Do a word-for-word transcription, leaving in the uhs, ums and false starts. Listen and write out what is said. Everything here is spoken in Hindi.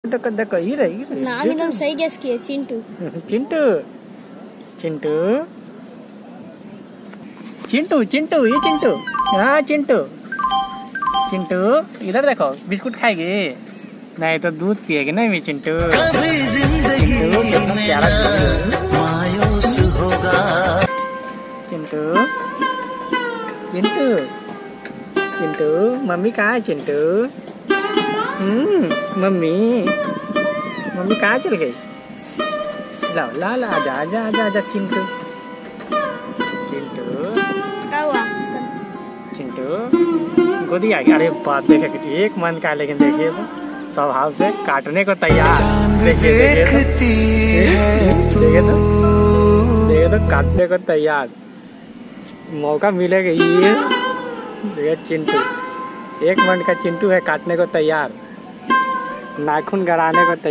देखो देखो ये रही नाम एकदम सही गेस किए, चिंटू। चिंटू चिंटू चिंटू चिंटू ये चिंटू, हाँ चिंटू चिंटू इधर देखो, बिस्कुट खाएगी नहीं तो दूध पिएगी ना ये चिंटू। चिंटू कितना प्यारा चिंटू चिंटू चिंटू मम्मी कहाँ है चिंटू? हम्म मम्मी मम्मी कहाँ चल गई? ला ला ला आजा आजा आजा आजा चिंटू चिंटू क्या हुआ? चिंटू गोदी आ गया। अरे बात देखे कुछ एक मन का, लेकिन देखिए तो स्वभाव से काटने को तैयार। देखिए देखिए तो देखिए तो देखिए तो काटने को तैयार, मौका मिलेगा ये। देखिए चिंटू, एक मन का चिंटू है, काटने को तैयार, नाखून गड़ाने को तैयार।